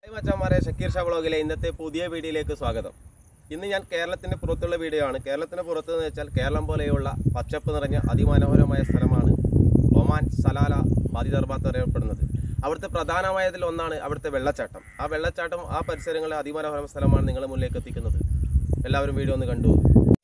മച്ചാന്മാരെ, ഷക്കീർ ഷാ വ്ളോഗിലെ ഇന്നത്തെ പുതിയ വീഡിയോയിലേക്ക് സ്വാഗതം. ഇന്ന് ഞാൻ കേരളത്തിന് പുറത്തുള്ള വീഡിയോ ആണ്. കേരളത്തിന് പുറത്തെന്ന് വെച്ചാൽ കേരളം പോലെയുള്ള പച്ചപ്പ് നിറഞ്ഞ അതിമനോഹരമായ സ്ഥലമാണ് ഒമാൻ സലാല ഹാജി ദർബാത്ത് അറിയപ്പെടുന്നത്. അവിടുത്തെ പ്രധാനമായതിൽ ഒന്നാണ് അവിടുത്തെ വെള്ളച്ചാട്ടം. ആ വെള്ളച്ചാട്ടം ആ പരിസരങ്ങളിലെ അതിമനോഹര സ്ഥലമാണ് നിങ്ങളുടെ മുന്നിലേക്ക് എത്തിക്കുന്നത്. എല്ലാവരും വീഡിയോ ഒന്ന് കണ്ടു.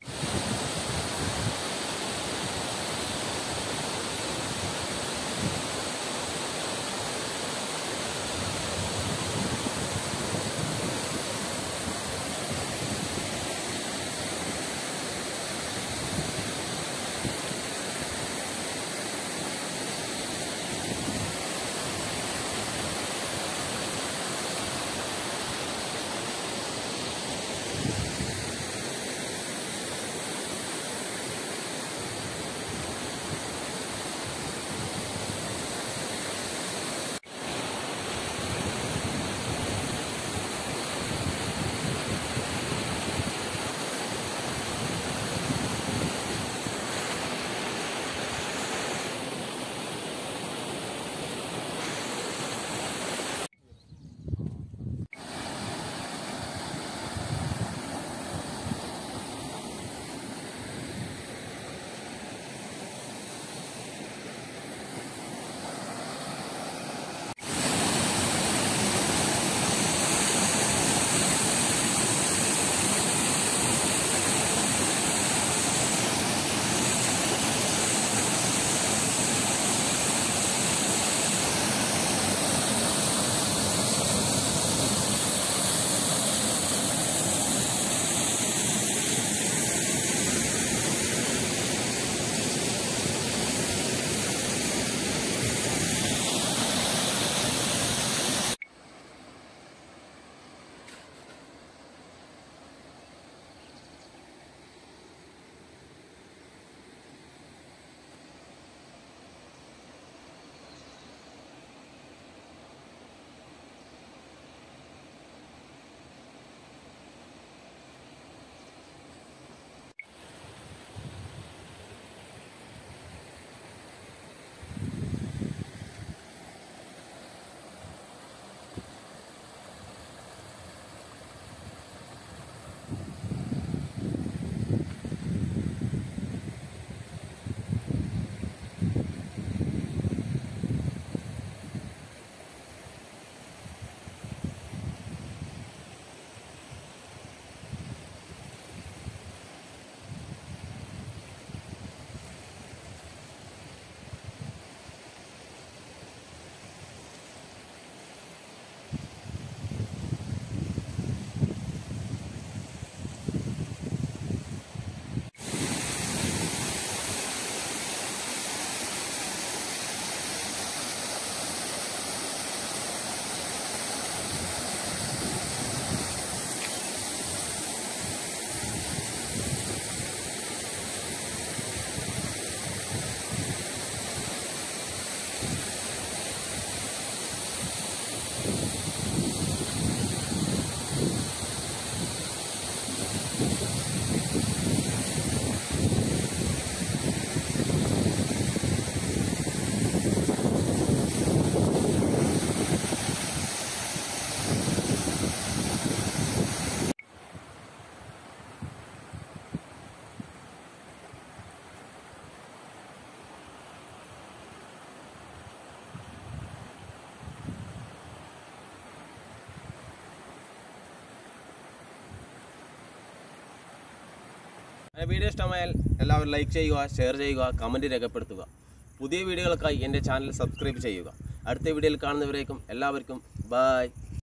വീഡിയോ ഇഷ്ടമായാൽ എല്ലാവരും ലൈക്ക് ചെയ്യുക, ഷെയർ ചെയ്യുക, കമൻറ്റ് രേഖപ്പെടുത്തുക. പുതിയ വീഡിയോകൾക്കായി എൻ്റെ ചാനൽ സബ്സ്ക്രൈബ് ചെയ്യുക. അടുത്ത വീഡിയോയിൽ കാണുന്നവരേക്കും എല്ലാവർക്കും ബൈ.